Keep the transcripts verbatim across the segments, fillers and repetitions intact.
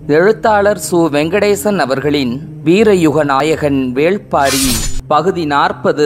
எழுத்தாளர் சு வெங்கடேசன் அவர்களின் வீரயுக நாயகன் வேள்பாரி பகுதி நாற்பது.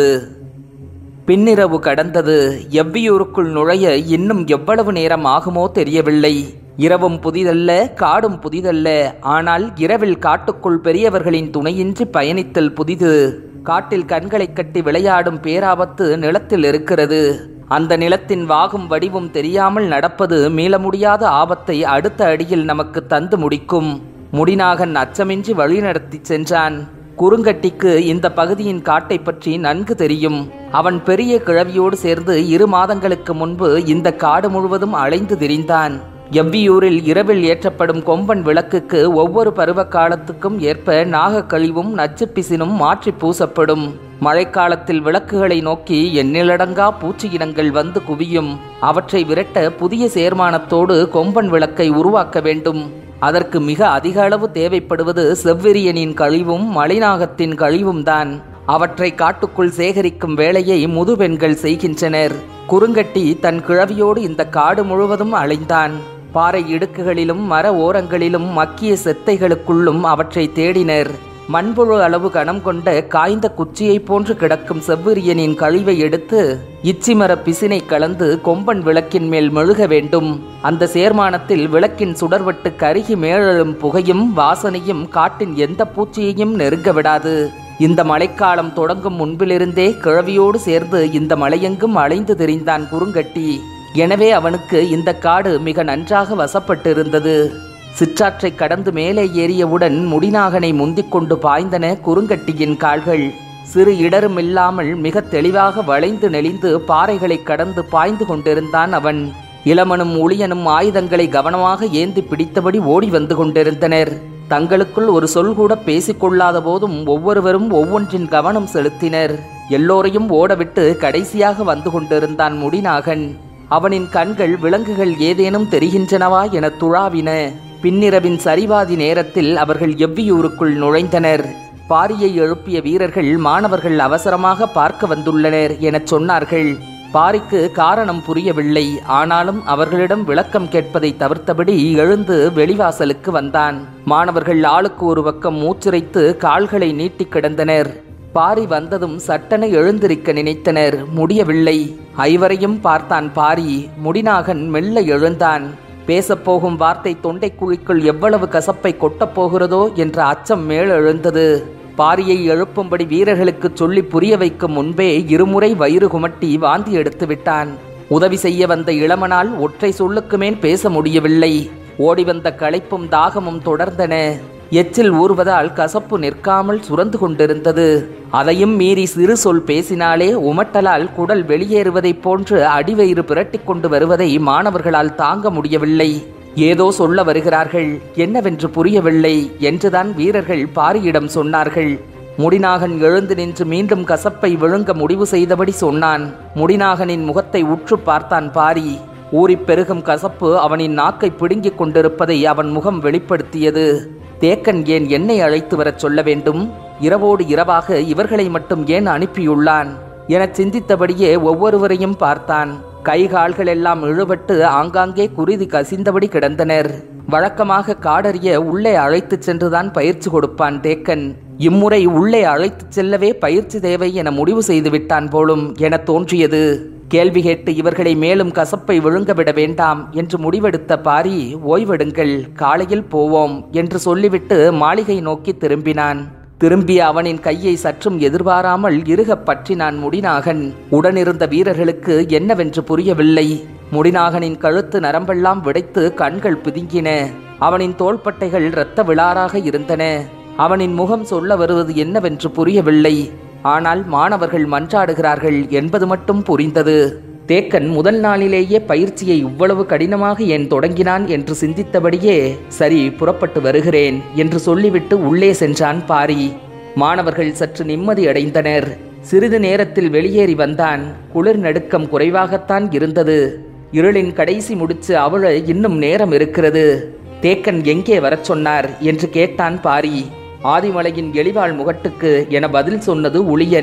பின்னிரவு கடந்தது. எவ்வியூருக்குள் நுழைய இன்னும் எவ்வளவு நேரம் ஆகுமோ தெரியவில்லை. இரவும் புதிதல்ல, காடும் புதிதல்ல. ஆனால் இரவில் காட்டுக்குள் பெரியவர்களின் துணையின்றி பயணித்தல் புதிது. காட்டில் கண்களை கட்டி விளையாடும் பேராபத்து நிலத்தில் இருக்கிறது. அந்த நிலத்தின் வாகும் வடிவும் தெரியாமல் நடப்பது மீள முடியாத ஆபத்தை அடுத்த அடியில் நமக்கு தந்து முடிக்கும். முடிநாகன் அச்சமின்றி வழிநடத்தி சென்றான். குறுங்கட்டிக்கு இந்த பகுதியின் காட்டை பற்றி நன்கு தெரியும். அவன் பெரிய கிழவியோடு சேர்ந்து இரு மாதங்களுக்கு முன்பு இந்த காடு முழுவதும் அலைந்து திரிந்தான். எவ்வியூரில் இரவில் ஏற்றப்படும் கொம்பன் விளக்குக்கு ஒவ்வொரு பருவ காலத்துக்கும் ஏற்ப நாகக்கழிவும் நச்சுப்பிசினும் மாற்றி பூசப்படும். மழைக்காலத்தில் விளக்குகளை நோக்கி எண்ணிலடங்கா பூச்சி இனங்கள் வந்து குவியும். அவற்றை விரட்ட புதிய சேர்மானத்தோடு கொம்பன் விளக்கை உருவாக்க வேண்டும். அதற்கு மிக அதிக அளவு தேவைப்படுவது செவ்விரியனின் கழிவும் மலைநாகத்தின் கழிவும் தான். அவற்றை காட்டுக்குள் சேகரிக்கும் வேலையை முதுபெண்கள் செய்கின்றனர். குறுங்கட்டி தன் கிழவியோடு இந்த காடு முழுவதும் அலைந்தான். பாறை இடுக்குகளிலும் மர ஓரங்களிலும் மக்கிய செத்தைகளுக்குள்ளும் அவற்றை தேடினர். மண்புழு அளவு கனம் கொண்ட காய்ந்த குச்சியை போன்று கிடக்கும் செவ்விரியனின் கழிவை எடுத்து இச்சிமர பிசினை கலந்து கொம்பன் விளக்கின் மேல் மெழுக வேண்டும். அந்த சேர்மானத்தில் விளக்கின் சுடர்வட்டு கருகி மேலெழும் புகையும் வாசனையும் காட்டின் எந்த பூச்சியையும் நெருங்க விடாது. இந்த மழைக்காலம் தொடங்கும் முன்பிலிருந்தே கிழவியோடு சேர்ந்து இந்த மலையெங்கும் அலைந்து திரிந்தான் குறுங்கட்டி. எனவே அவனுக்கு இந்த காடு மிக நன்றாக வசப்பட்டிருந்தது. சிற்றாற்றை கடந்து மேலே ஏறியவுடன் முடிநாகனை முந்திக் கொண்டு பாய்ந்தன குறுங்கட்டியின் கால்கள். சிறு இடரும் இல்லாமல் மிக தெளிவாக வளைந்து நெளிந்து பாறைகளை கடந்து பாய்ந்து கொண்டிருந்தான் அவன். இளமனும் உளியனும் ஆயுதங்களை கவனமாக ஏந்தி பிடித்தபடி ஓடி வந்து கொண்டிருந்தனர். தங்களுக்குள் ஒரு சொல் கூட பேசிக்கொள்ளாத போதும் ஒவ்வொருவரும் ஒவ்வொன்றின் கவனம் செலுத்தினர். எல்லோரையும் ஓடவிட்டு கடைசியாக வந்து கொண்டிருந்தான் முடிநாகன். அவனின் கண்கள் விலங்குகள் ஏதேனும் தெரிகின்றனவா என துழாவின. பின்னிரவின் சரிவாதி நேரத்தில் அவர்கள் எவ்வியூருக்குள் நுழைந்தனர். பாரியை எழுப்பிய வீரர்கள் மாணவர்கள் அவசரமாக பார்க்க வந்துள்ளனர் எனச் சொன்னார்கள். பாரிக்கு காரணம் புரியவில்லை. ஆனாலும் அவர்களிடம் விளக்கம் கேட்பதை தவிர்த்தபடி எழுந்து வெளிவாசலுக்கு வந்தான். மாணவர்கள் ஆளுக்கு ஒரு பக்கம் மூச்சிறைத்து கால்களை நீட்டி கிடந்தனர். பாரி வந்ததும் சட்டென எழுந்திருக்க நினைத்தனர். முடியவில்லை. ஐவரையும் பார்த்தான் பாரி. முடிநாகன் மெல்ல எழுந்தான். பேசப்போகும் வார்த்தை தொண்டை குழிக்குள் எவ்வளவு கசப்பை கொட்டப் போகிறதோ என்ற அச்சம் மேலெழுந்தது. பாரியை எழுப்பும்படி வீரர்களுக்கு சொல்லி புரிய வைக்கும் முன்பே இருமுறை வயிறு குமட்டி வாந்தி எடுத்து விட்டான். உதவி செய்ய வந்த இளமனால் ஒற்றை சொல்லுக்கு மேல் பேச முடியவில்லை. ஓடிவந்த களைப்பும் தாகமும் தொடர்ந்தன. எச்சில் ஊறுவதால் கசப்பு நிற்காமல் சுரந்து கொண்டிருந்தது. அதையும் மீறி சிறு சொல் பேசினாலே உமட்டலால் குடல் வெளியேறுவதைப் போன்று அடிவயிறு பிரட்டி கொண்டு வருவதை மாணவர்களால் தாங்க முடியவில்லை. ஏதோ சொல்ல வருகிறார்கள், என்னவென்று புரியவில்லை என்றுதான் வீரர்கள் பாரியிடம் சொன்னார்கள். முடிநாகன் எழுந்து நின்று மீண்டும் கசப்பை விழுங்க முடிவு செய்தபடி சொன்னான். முடிநாகனின் முகத்தை உற்று பார்த்தான் பாரி. ஊறிப் பெருகும் கசப்பு அவனின் நாக்கை பிடுங்கிக் கொண்டிருப்பதை அவன் முகம் வெளிப்படுத்தியது. தேக்கன் ஏன் என்னை அழைத்து வரச் சொல்ல வேண்டும்? இரவோடு இரவாக இவர்களை மட்டும் ஏன் அனுப்பியுள்ளான் எனச் சிந்தித்தபடியே ஒவ்வொருவரையும் பார்த்தான். கை கால்கள் எல்லாம் இழுபட்டு ஆங்காங்கே குருதி கசிந்தபடி கிடந்தனர். வழக்கமாக காடறிய உள்ளே அழைத்துச் சென்றுதான் பயிற்சி கொடுப்பான் தேக்கன். இம்முறை உள்ளே அழைத்துச் செல்லவே பயிற்சி தேவை என முடிவு செய்து விட்டான் போலும் என தோன்றியது. கேள்வி கேட்டு இவர்களை மேலும் கசப்பை விழுங்கவிட வேண்டாம் என்று முடிவெடுத்த பாரி, ஓய்வெடுங்கள், காலையில் போவோம் என்று சொல்லிவிட்டு மாளிகை நோக்கி திரும்பினான். திரும்பிய அவனின் கையை சற்றும் எதிர்பாராமல் இறுகப் பற்றினான் முடிநாகன். உடனிருந்த வீரர்களுக்கு என்னவென்று புரியவில்லை. முடிநாகனின் கழுத்து நரம்பெல்லாம் விடைத்து கண்கள் பிதுங்கின. அவனின் தோள்பட்டைகள் இரத்த விளாறாக இருந்தன. அவனின் முகம் சொல்ல வருவது என்னவென்று புரியவில்லை. ஆனால் மாணவர்கள் மன்றாடுகிறார்கள் என்பது மட்டும் புரிந்தது. தேக்கன் முதல் நாளிலேயே பயிற்சியை இவ்வளவு கடினமாக ஏன் தொடங்கினான் என்று சிந்தித்தபடியே, சரி, புறப்பட்டு வருகிறேன் என்று சொல்லிவிட்டு உள்ளே சென்றான் பாரி. மாணவர்கள் சற்று நிம்மதி அடைந்தனர். சிறிது நேரத்தில் வெளியேறி வந்தான். குளிர் நடுக்கம் குறைவாகத்தான் இருந்தது. இருளின் கடைசி முடிச்சு அவள இன்னும் நேரம் இருக்கிறது. தேக்கன் எங்கே வரச் சொன்னார் என்று கேட்டான் பாரி. ஆதிமலையின் எளிவாள் முகட்டுக்கு என பதில் சொன்னது உளியன்.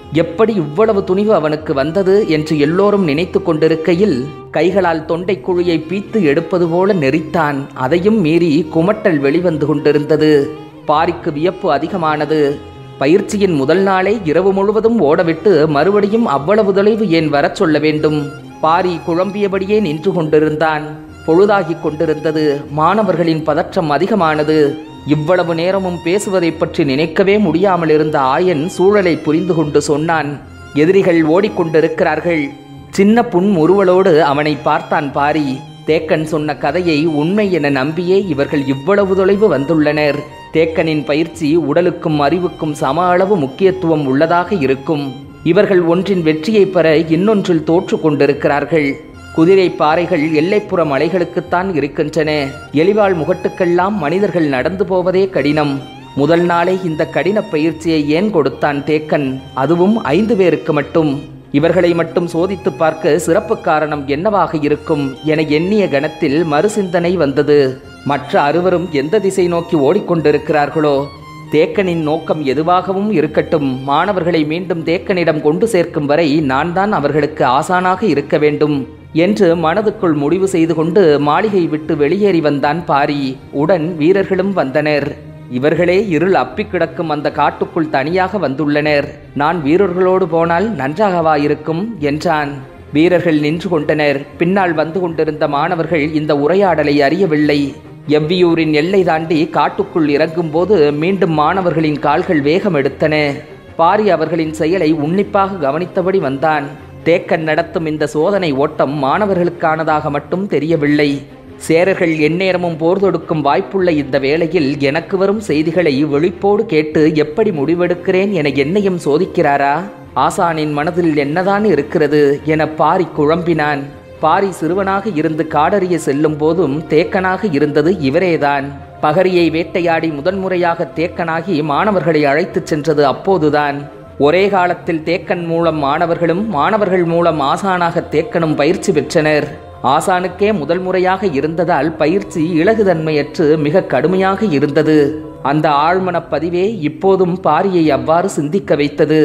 எப்படி இவ்வளவு துணிவு அவனுக்கு வந்தது என்று எல்லோரும் நினைத்து கொண்டிருக்கையில் கைகளால் தொண்டை குழியை பீத்து எடுப்பது போல நெறித்தான். அதையும் மீறி குமட்டல் வெளிவந்து கொண்டிருந்தது. பாரிக்கு வியப்பு அதிகமானது. பயிற்சியின் முதல் நாளே இரவு முழுவதும் ஓடவிட்டு மறுபடியும் அவ்வளவு தொலைவு ஏன் வரச் சொல்ல வேண்டும்? பாரி குழம்பியபடியே நின்று கொண்டிருந்தான். பொழுதாகிக் கொண்டிருந்தது. மாணவர்களின் பதற்றம் அதிகமானது. இவ்வளவு நேரமும் பேசுவதை பற்றி நினைக்கவே முடியாமல் இருந்த ஆயன் சூழலை புரிந்து கொண்டு சொன்னான், எதிரிகள் ஓடிக்கொண்டிருக்கிறார்கள். சின்ன புன் முறுவலோடு அவனை பார்த்தான் பாரி. தேக்கன் சொன்ன கதையை உண்மை என நம்பியே இவர்கள் இவ்வளவு தொலைவு வந்துள்ளனர். தேக்கனின் பயிற்சி உடலுக்கும் அறிவுக்கும் சம அளவு முக்கியத்துவம் உள்ளதாக இருக்கும். இவர்கள் ஒன்றின் வெற்றியை பெற இன்னொன்றில் தோற்று கொண்டிருக்கிறார்கள். குதிரை பாறைகள் எல்லைப்புற மலைகளுக்குத்தான் இருக்கின்றன. எலிவாள் முகட்டுக்கெல்லாம் மனிதர்கள் நடந்து போவதே கடினம். முதல் நாளே இந்த கடின பயிற்சியை ஏன் கொடுத்தான் தேக்கன்? அதுவும் ஐந்து பேருக்கு மட்டும். இவர்களை மட்டும் சோதித்து பார்க்க சிறப்பு காரணம் என்னவாக இருக்கும் என எண்ணிய கணத்தில் மறுசிந்தனை வந்தது. மற்ற அறுவரும் எந்த திசை நோக்கி ஓடிக்கொண்டிருக்கிறார்களோ? தேக்கனின் நோக்கம் எதுவாகவும் இருக்கட்டும், மாணவர்களை மீண்டும் தேக்கனிடம் கொண்டு சேர்க்கும் வரை நான் தான் அவர்களுக்கு ஆசானாக இருக்க வேண்டும் என்று மனதுக்குள் முடிவு செய்து கொண்டு மாளிகை விட்டு வெளியேறி வந்தான் பாரி. உடன் வீரர்களும் வந்தனர். இவர்களே இருள் அப்பி கிடக்கும் அந்த காட்டுக்குள் தனியாக வந்துள்ளனர். நான் வீரர்களோடு போனால் நன்றாகவா இருக்கும் என்றான். வீரர்கள் நின்று கொண்டனர். பின்னால் வந்து கொண்டிருந்த மாணவர்கள் இந்த உரையாடலை அறியவில்லை. எவ்வியூரின் எல்லை தாண்டி காட்டுக்குள் இறங்கும் போது மீண்டும் மாணவர்களின் கால்கள் வேகம் எடுத்தன. பாரி அவர்களின் செயலை உன்னிப்பாக கவனித்தபடி வந்தான். தேக்கன் நடத்தும் இந்த சோதனை ஓட்டம் மாணவர்களுக்கானதாக மட்டும் தெரியவில்லை. சேரர்கள் எந்நேரமும் போர் தொடுக்கும் வாய்ப்புள்ள இந்த வேளையில் எனக்கு வரும் செய்திகளை விழிப்போடு கேட்டு எப்படி முடிவெடுக்கிறேன் என என்னையும் சோதிக்கிறாரா? ஆசானின் மனதில் என்னதான் இருக்கிறது என பாரி குழம்பினான். பாரி சிறுவனாக இருந்து காடறிய செல்லும் போதும் தேக்கனாக இருந்தது இவரேதான். பகரியை வேட்டையாடி முதன்முறையாக தேக்கனாகி மாணவர்களை அழைத்துச் சென்றது அப்போதுதான். ஒரே காலத்தில் தேக்கன் மூலம் மாணவர்களும் மாணவர்கள் மூலம் ஆசானாக தேக்கனும் பயிற்சி பெற்றனர். ஆசானுக்கே முதல் முறையாக இருந்ததால் பயிற்சி இலகுதன்மையற்று மிக கடுமையாக இருந்தது. அந்த ஆழ்மனப் பதிவே இப்போதும் பாரியை அவ்வாறு சிந்திக்க வைத்தது.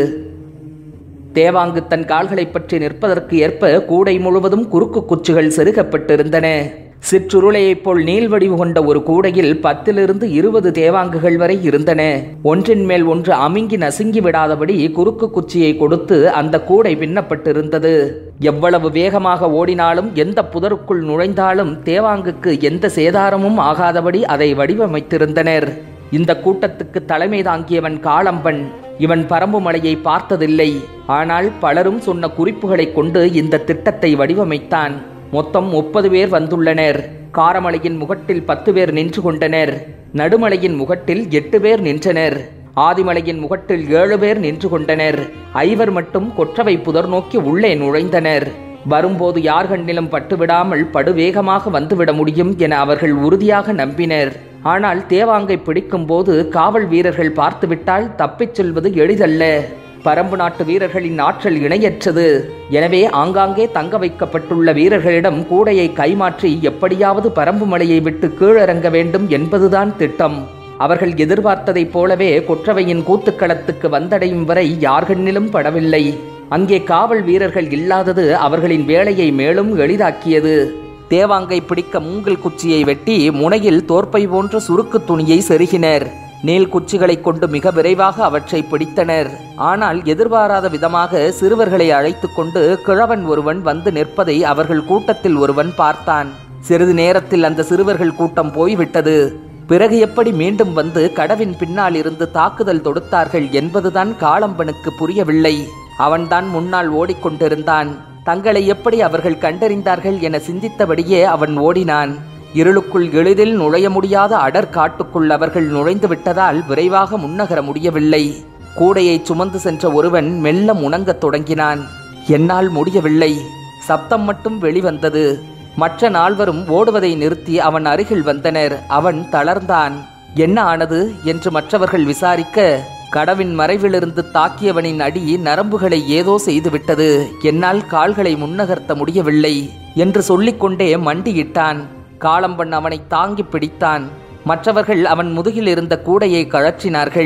தேவாங்கு தன் கால்களை பற்றி நிற்பதற்கு ஏற்ப கூடை முழுவதும் குறுக்கு குச்சிகள் செருகப்பட்டிருந்தன. சிற்றுருளையைப் போல் நீள்வடிவு கொண்ட ஒரு கூடையில் பத்திலிருந்து இருபது தேவாங்குகள் வரை இருந்தன. ஒன்றின் மேல் ஒன்று அமுங்கி நசுங்கி விடாதபடி குறுக்கு குச்சியை கொடுத்து அந்த கூடை பின்னப்பட்டிருந்தது. எவ்வளவு வேகமாக ஓடினாலும் எந்த புதருக்குள் நுழைந்தாலும் தேவாங்குக்கு எந்த சேதாரமும் ஆகாதபடி அதை வடிவமைத்திருந்தனர். இந்த கூட்டத்துக்கு தலைமை தாங்கியவன் காளம்பன். இவன் பரம்பு மலையை பார்த்ததில்லை. ஆனால் பலரும் சொன்ன குறிப்புகளை கொண்டு இந்த திட்டத்தை வடிவமைத்தான். மொத்தம் முப்பது பேர் வந்துள்ளனர். காரமலையின் முகட்டில் பத்து பேர் நின்று கொண்டனர். நடுமலையின் முகட்டில் எட்டு பேர் நின்றனர். ஆதிமலையின் முகட்டில் ஏழு பேர் நின்று கொண்டனர். ஐவர் மட்டும் கொற்றவை புதர் நோக்கி உள்ளே நுழைந்தனர். வரும்போது யார் கண்ணிலும் பட்டுவிடாமல் படுவேகமாக வந்துவிட முடியும் என அவர்கள் உறுதியாக நம்பினர். ஆனால் தேவாங்கை பிடிக்கும் போது காவல் வீரர்கள் பார்த்துவிட்டால் தப்பிச் செல்வது எளிதல்ல. பரம்பு நாட்டு வீரர்களின் ஆற்றல் இணையற்றது. எனவே ஆங்காங்கே தங்க வைக்கப்பட்டுள்ள வீரர்களிடம் கூடையை கைமாற்றி எப்படியாவது பரம்பு மலையை விட்டு கீழிறங்க வேண்டும் என்பதுதான் திட்டம். அவர்கள் எதிர்பார்த்ததைப் போலவே கொற்றவையின் கூத்துக்களத்துக்கு வந்தடையும் வரை யார்கண்ணிலும் படவில்லை. அங்கே காவல் வீரர்கள் இல்லாதது அவர்களின் வேலையை மேலும் எளிதாக்கியது. தேவாங்கை பிடிக்க மூங்கில் குச்சியை வெட்டி முனையில் தோற்பை போன்ற சுருக்கு துணியை செருகினர். நீல் குச்சிகளை கொண்டு மிக விரைவாக அவற்றை பிடித்தனர். ஆனால் எதிர்பாராத விதமாக சிறுவர்களை அழைத்து கொண்டு கிழவன் ஒருவன் வந்து நிற்பதை அவர்கள் கூட்டத்தில் ஒருவன் பார்த்தான். சிறிது நேரத்தில் அந்த சிறுவர்கள் கூட்டம் போய்விட்டது. பிறகு எப்படி மீண்டும் வந்து கடவின் பின்னால் இருந்து தாக்குதல் தொடுத்தார்கள் என்பதுதான் காளம்பனுக்கு புரியவில்லை. அவன்தான் முன்னால் ஓடிக்கொண்டிருந்தான். தங்களை எப்படி அவர்கள் கண்டறிந்தார்கள் என சிந்தித்தபடியே அவன் ஓடினான். இருளுக்குள் எளிதில் நுழைய முடியாத அடர் காட்டுக்குள் அவர்கள் நுழைந்து விட்டதால் விரைவாக முன்னகர முடியவில்லை. கூடையை சுமந்து சென்ற ஒருவன் மெல்ல முணங்கத் தொடங்கினான். என்னால் முடியவில்லை. சப்தம் மட்டும் வெளிவந்தது. மற்ற நால்வரும் ஓடுவதை நிறுத்தி அவன் அருகில் வந்தனர். அவன் தளர்ந்தான். என்ன ஆனது என்று மற்றவர்கள் விசாரிக்க, கடவின் மறைவிலிருந்து தாக்கியவனின் அடி நரம்புகளை ஏதோ செய்துவிட்டது. என்னால் கால்களை முன்னகர்த்த முடியவில்லை என்று சொல்லிக்கொண்டே மண்டியிட்டான். காளம்பன் அவனை தாங்கி பிடித்தான். மற்றவர்கள் அவன் முதுகில் இருந்த கூடையை கழற்றினார்கள்.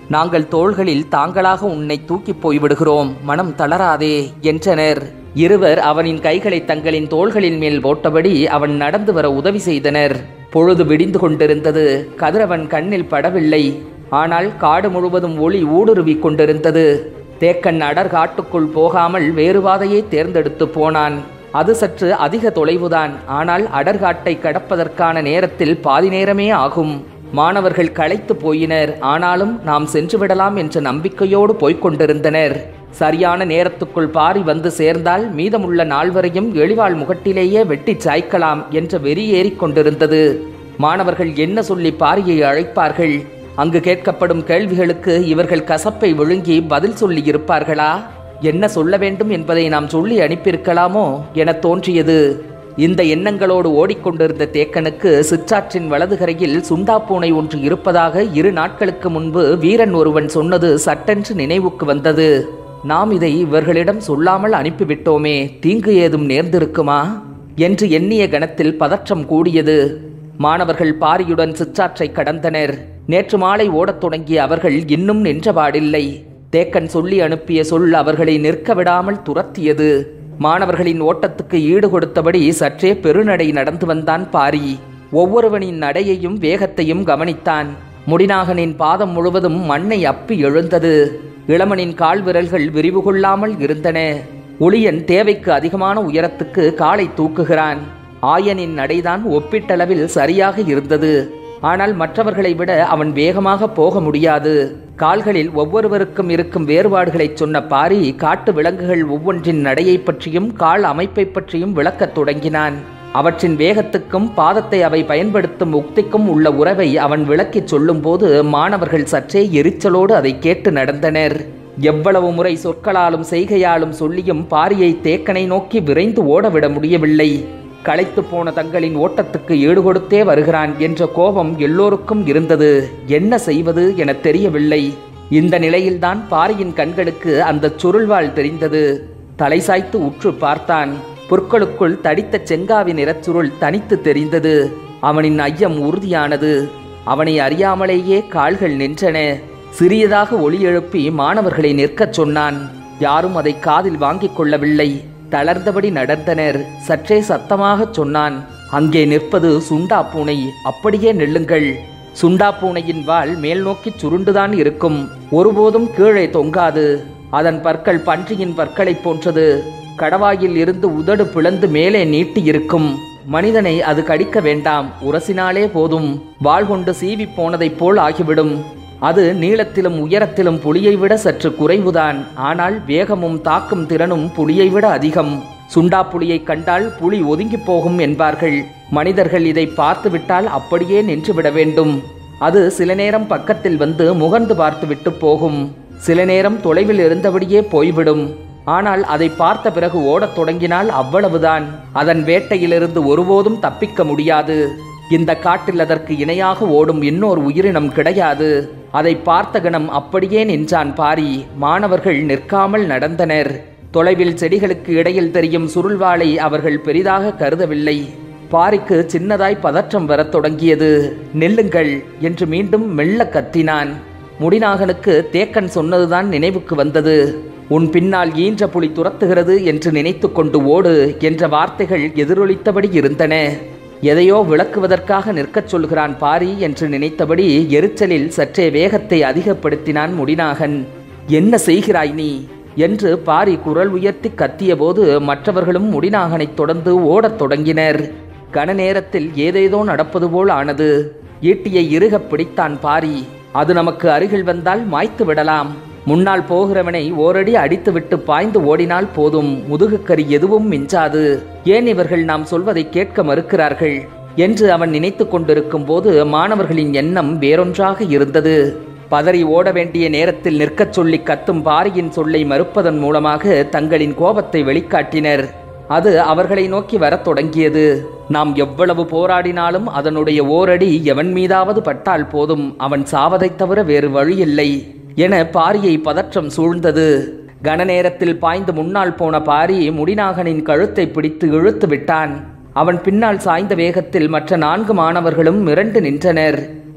நாங்கள் தோள்களில் தாங்களாக உன்னை தூக்கி போய்விடுகிறோம், மனம் தளராதே என்றனர். இருவர் அவனின் கைகளை தங்களின் தோள்களின் மேல் போட்டபடி அவன் நடந்து வர உதவி செய்தனர். பொழுது விடிந்து கொண்டிருந்தது. கதிரவன் கண்ணில் படவில்லை. ஆனால் காடு முழுவதும் ஒளி ஊடுருவி கொண்டிருந்தது. தேக்கன் அடர் காட்டுக்குள் போகாமல் வேறு பாதையை தேர்ந்தெடுத்து போனான். அது சற்று அதிக தொலைவுதான். ஆனால் அடர்காட்டை கடப்பதற்கான நேரத்தில் பாதி நேரமே ஆகும். மாணவர்கள் களைத்து போயினர். ஆனாலும் நாம் சென்றுவிடலாம் என்ற நம்பிக்கையோடு போய்கொண்டிருந்தனர். சரியான நேரத்துக்குள் பாரி வந்து சேர்ந்தால் மீதமுள்ள நால்வரையும் எளிவாள் முகட்டிலேயே வெட்டி சாய்க்கலாம் என்ற வெறி ஏறிக் கொண்டிருந்தது. மாணவர்கள் என்ன சொல்லி பாரியை அழைப்பார்கள்? அங்கு கேட்கப்படும் கேள்விகளுக்கு இவர்கள் கசப்பை விழுங்கி பதில் சொல்லி இருப்பார்களா? என்ன சொல்ல வேண்டும் என்பதை நாம் சொல்லி அனுப்பியிருக்கலாமோ என தோன்றியது. இந்த எண்ணங்களோடு ஓடிக்கொண்டிருந்த தேக்கனுக்கு சிற்றாற்றின் வலதுகரையில் சுண்டாப்பூனை ஒன்று இருப்பதாக இரு நாட்களுக்கு முன்பு வீரன் ஒருவன் சொன்னது சட்டென்று நினைவுக்கு வந்தது. நாம் இதை இவர்களிடம் சொல்லாமல் அனுப்பிவிட்டோமே, தீங்கு ஏதும் நேர்ந்திருக்குமா என்று எண்ணிய கணத்தில் பதற்றம் கூடியது. மாணவர்கள் பாரியுடன் சிற்றாற்றை கடந்தனர். நேற்று மாலை ஓடத் தொடங்கிய அவர்கள் இன்னும் நின்றபாடில்லை. தேக்கன் சொல்லி அனுப்பிய சொல் அவர்களை நிற்க விடாமல் துரத்தியது. மாணவர்களின் ஓட்டத்துக்கு ஈடு கொடுத்தபடி சற்றே பெருநடை நடந்து வந்தான் பாரி. ஒவ்வொருவனின் நடையையும் வேகத்தையும் கவனித்தான். முடிநாகனின் பாதம் முழுவதும் மண்ணை அப்பி எழுந்தது. இளமனின் கால் விரல்கள் விரிவு கொள்ளாமல் இருந்தன. ஒளியன் தேவைக்கு அதிகமான உயரத்துக்கு காலை தூக்குகிறான். ஆயனின் நடைதான் ஒப்பீட்டளவில் சரியாக இருந்தது. ஆனால் மற்றவர்களை விட அவன் வேகமாக போக முடியாது. கால்களில் ஒவ்வொருவருக்கும் இருக்கும் வேறுபாடுகளை சொன்ன பாரி காட்டு விலங்குகள் ஒவ்வொன்றின் நடையை பற்றியும் கால் அமைப்பை பற்றியும் விளக்கத் தொடங்கினான். அவற்றின் வேகத்துக்கும் பாதத்தை அவை பயன்படுத்தும் உக்திக்கும் உள்ள உறவை அவன் விளக்கிச் சொல்லும் போது மாணவர்கள் சற்றே எரிச்சலோடு அதை கேட்டு நடந்தனர். எவ்வளவு முறை சொற்களாலும் செய்கையாலும் சொல்லியும் பாரியை தேக்கனை நோக்கி விரைந்து ஓடவிட முடியவில்லை. களைத்து போன தங்களின் ஓட்டத்துக்கு ஈடுகொடுத்தே வருகிறான் என்ற கோபம் எல்லோருக்கும் இருந்தது. என்ன செய்வது என தெரியவில்லை. இந்த நிலையில்தான் பாரியின் கண்களுக்கு அந்த சுருள்வாள் தெரிந்தது. தலை சாய்த்து உற்று பார்த்தான். புற்களுக்குள் தடித்த செங்காவி நிறச்சுருள் தனித்து தெரிந்தது. அவனின் ஐயம் உறுதியானது. அவனை அறியாமலேயே கால்கள் நின்றன. சிறியதாக ஒலி எழுப்பி மாணவர்களை நிற்கச் சொன்னான். யாரும் அதை காதில் வாங்கிக் கொள்ளவில்லை. தளர்ந்தபடி நடந்தனர். சற்றே சத்தமாகச் சொன்னான், அங்கே நிற்பது சுண்டா பூனை, அப்படியே நெல்லுங்கள். சுண்டா பூனையின் வால் மேல் நோக்கி சுருண்டுதான் இருக்கும், ஒருபோதும் கீழே தொங்காது. அதன் பற்கள் பன்றியின் பற்களைப் போன்றது. கடவாயில் இருந்து உதடு பிளந்து மேலே நீட்டி இருக்கும். மனிதனை அது கடிக்க வேண்டாம், உரசினாலே போதும். வாள் கொண்டு சீவி போனதைப் போல் ஆகிவிடும். அது நீளத்திலும் உயரத்திலும் புலியை விட சற்று குறைவுதான். ஆனால் வேகமும் தாக்கும் திறனும் புலியை விட அதிகம். சுண்டா புலியை கண்டால் புலி ஒதுங்கி போகும் என்பார்கள். மனிதர்கள் இதை பார்த்துவிட்டால் அப்படியே நின்றுவிட வேண்டும். அது சில நேரம் பக்கத்தில் வந்து முகர்ந்து பார்த்துவிட்டு போகும். சில நேரம் தொலைவில் இருந்தபடியே போய்விடும். ஆனால் அதை பார்த்த பிறகு ஓடத் தொடங்கினால் அவ்வளவுதான். அதன் வேட்டையிலிருந்து ஒருபோதும் தப்பிக்க முடியாது. இந்த காட்டில் அதற்கு இணையாக ஓடும் இன்னொரு உயிரினம் கிடையாது. அதை பார்த்த கணம் அப்படியே நின்றான் பாரி. மாணவர்கள் நிற்காமல் நடந்தனர். தொலைவில் செடிகளுக்கு இடையில் தெரியும் சுருள்வாளை அவர்கள் பெரிதாக கருதவில்லை. பாரிக்கு சின்னதாய் பதற்றம் வரத் தொடங்கியது. நெல்லுங்கள் என்று மீண்டும் மெல்ல கத்தினான். முடிநாகனுக்கு தேக்கன் சொன்னதுதான் நினைவுக்கு வந்தது. உன் பின்னால் ஈன்ற புலி துரத்துகிறது என்று நினைத்து கொண்டு ஓடு என்ற வார்த்தைகள் எதிரொலித்தபடி இருந்தன. எதையோ விளக்குவதற்காக நிற்கச் சொல்கிறான் பாரி என்று நினைத்தபடி எரிச்சலில் சற்றே வேகத்தை அதிகப்படுத்தினான் முடிநாகன். என்ன செய்கிறாய் நீ என்று பாரி குரல் உயர்த்தி கத்திய போது மற்றவர்களும் முடிநாகனைத் தொடர்ந்து ஓடத் தொடங்கினர். கன நேரத்தில் ஏதேதோ நடப்பது போல் ஆனது. ஈட்டியை இறுகப் பிடித்தான் பாரி. அது நமக்கு அருகில் வந்தால் மாய்த்து விடலாம். முன்னால் போகிறவனை ஓரடி அடித்துவிட்டு பாய்ந்து ஓடினால் போதும். முதுகுக்கறி எதுவும் மிஞ்சாது. ஏன் இவர்கள் நாம் சொல்வதை கேட்க மறுக்கிறார்கள் என்று அவன் நினைத்து கொண்டிருக்கும் போது மாணவர்களின் எண்ணம் வேறொன்றாக இருந்தது. பதறி ஓட வேண்டிய நேரத்தில் நிற்கச் சொல்லி கத்தும் பாரியின் சொல்லை மறுப்பதன் மூலமாக தங்களின் கோபத்தை வெளிக்காட்டினர். அது அவர்களை நோக்கி வரத் தொடங்கியது. நாம் எவ்வளவு போராடினாலும் அதனுடைய ஓரடி எவன் மீதாவது பட்டால் போதும், அவன் சாவதைத் தவிர வேறு வழியில்லை என பாரியை பதற்றம் சூழ்ந்தது. கன நேரத்தில் பாய்ந்து முன்னால் போன பாரி முடிநாகனின் கழுத்தை பிடித்து இழுத்து விட்டான். அவன் பின்னால் சாய்ந்த வேகத்தில் மற்ற நான்கு மாணவர்களும் மிரண்டு நின்றனர்.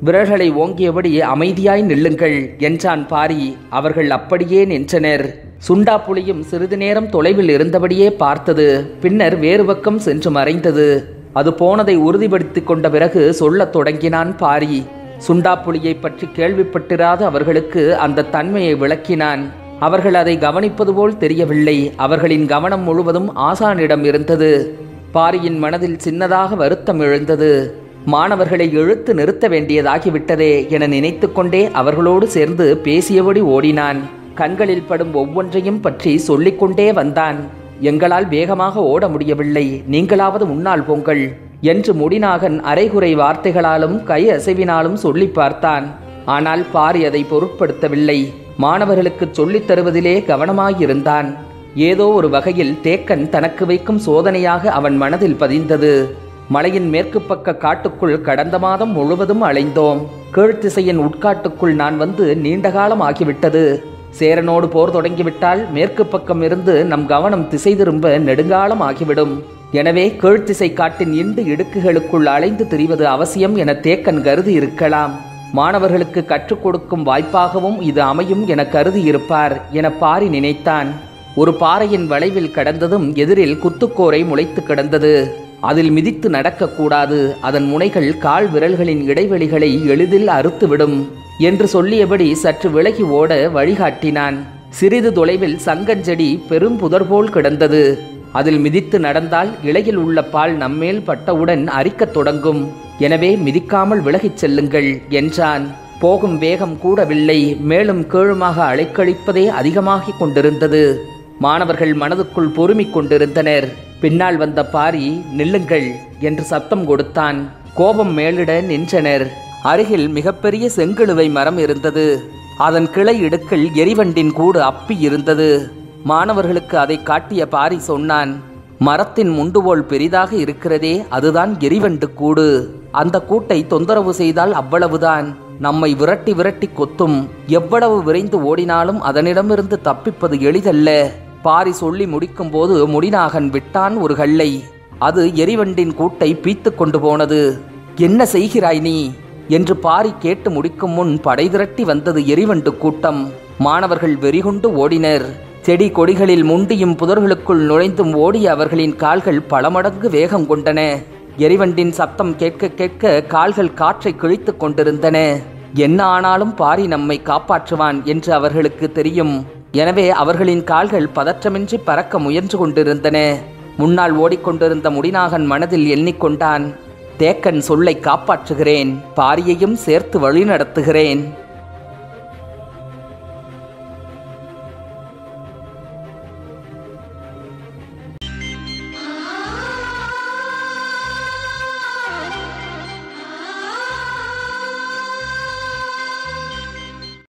விரல்களை ஓங்கியபடி அமைதியாய் நில்லுங்கள் என்றான் பாரி. அவர்கள் அப்படியே நின்றனர். சுண்டா புலியும் சிறிது நேரம் தொலைவில் இருந்தபடியே பார்த்தது. பின்னர் வேறு பக்கம் சென்று மறைந்தது. அது போனதை உறுதிப்படுத்திக் கொண்ட பிறகு சொல்லத் தொடங்கினான் பாரி. சுண்டா புலியை பற்றி கேள்விப்பட்டிராத அவர்களுக்கு அந்த தன்மையை விளக்கினான். அவர்கள் அதை கவனிப்பது போல் தெரியவில்லை. அவர்களின் கவனம் முழுவதும் ஆசானிடம் இருந்தது. பாரியின் மனதில் சின்னதாக வருத்தம் எழுந்தது. மாணவர்களை இழுத்து நிறுத்த வேண்டியதாகிவிட்டதே என நினைத்து கொண்டே அவர்களோடு சேர்ந்து பேசியபடி ஓடினான். கண்களில் படும் ஒவ்வொன்றையும் பற்றி சொல்லிக்கொண்டே வந்தான். எங்களால் வேகமாக ஓட முடியவில்லை, நீங்களாவது முன்னால் போங்கள் என்று முடிநாகன் அரைகுறை வார்த்தைகளாலும் கை அசைவினாலும் சொல்லி பார்த்தான். ஆனால் பாரி அதை பொருட்படுத்தவில்லை. மாணவர்களுக்கு சொல்லித் தருவதிலே கவனமாயிருந்தான். ஏதோ ஒரு வகையில் தேக்கன் தனக்கு வைக்கும் சோதனையாக அவன் மனதில் பதிந்தது. மலையின் மேற்கு பக்க காட்டுக்குள் கடந்த மாதம் முழுவதும் அலைந்தோம். கீழ்த்திசையின் உட்காட்டுக்குள் நான் வந்து நீண்ட காலம் ஆகிவிட்டது. சேரனோடு போர் தொடங்கிவிட்டால் மேற்கு பக்கம் இருந்து நம் கவனம் திசை திரும்ப நெடுங்காலம் ஆகிவிடும். எனவே கீழ்த்திசை காட்டின் இண்டு இடுக்குகளுக்குள் அலைந்து திரிவது அவசியம் என தேக்கன் கருதி இருக்கலாம். மாணவர்களுக்கு கற்றுக் கொடுக்கும் வாய்ப்பாகவும் இது அமையும் என கருதி இருப்பார் என பாரி நினைத்தான். ஒரு பாறையின் வளைவில் கடந்ததும் எதிரில் குத்துக்கோரை முளைத்து கிடந்தது. அதில் மிதித்து நடக்கக்கூடாது, அதன் முனைகள் கால் விரல்களின் இடைவெளிகளை எளிதில் அறுத்துவிடும் என்று சொல்லியபடி சற்று விலகி ஓட வழிகாட்டினான். சிறிது தொலைவில் சங்கஞ்செடி பெரும் புதர் போல் கிடந்தது. அதில் மிதித்து நடந்தால் இலையில் உள்ள பால் நம்மேல் பட்டவுடன் அரிக்கத் தொடங்கும். எனவே மிதிக்காமல் விலகிச் செல்லுங்கள் என்றான். போகும் வேகம் கூடவில்லை, மேலும் கீழுமாக அலைக்கழிப்பதே அதிகமாகிக் கொண்டிருந்தது. மாணவர்கள் மனதுக்குள் பொறுமிக் கொண்டிருந்தனர். பின்னால் வந்த பாரி நில்லுங்கள் என்று சத்தம் கொடுத்தான். கோபம் மேலிட நின்றனர். அருகில் மிகப்பெரிய செங்கிழுவை மரம் இருந்தது. அதன் கிளை இடுக்கில் எரிவண்டின் கூடு அப்பி இருந்தது. மாணவர்களுக்கு அதை காட்டிய பாரி சொன்னான், மரத்தின் முண்டுபோல் பெரிதாக இருக்கிறதே, அதுதான் எரிவண்டு கூடு. அந்த கூட்டை தொந்தரவு செய்தால் அவ்வளவுதான், நம்மை விரட்டி விரட்டி கொத்தும். எவ்வளவு விரைந்து ஓடினாலும் அதனிடமிருந்து தப்பிப்பது எளிதல்ல. பாரி சொல்லி முடிக்கும் போது முடிநாகன் விட்டான் ஒரு கல்லை. அது எரிவண்டின் கூட்டை பீத்து கொண்டு போனது. என்ன செய்கிறாய் நீ என்று பாரி கேட்டு முடிக்கும் முன் படை திரட்டி வந்தது எரிவண்டு கூட்டம். மாணவர்கள் வெறிகொண்டு ஓடினர். செடி கொடிகளில் முண்டியும் புதர்களுக்குள் நுழைந்தும் ஓடிய அவர்களின் கால்கள் பல மடங்கு வேகம் கொண்டன. எரிவண்டின் சத்தம் கேட்க கேட்க கால்கள் காற்றை கிழித்து கொண்டிருந்தன. என்ன ஆனாலும் பாரி நம்மை காப்பாற்றுவான் என்று அவர்களுக்கு தெரியும். எனவே அவர்களின் கால்கள் பதற்றமின்றி பறக்க முயன்று கொண்டிருந்தன. முன்னால் ஓடிக்கொண்டிருந்த முடிநாகன் மனதில் எண்ணிக்கொண்டான், தேக்கன் சொல்லை காப்பாற்றுகிறேன், பாரியையும் சேர்த்து வழி நடத்துகிறேன்.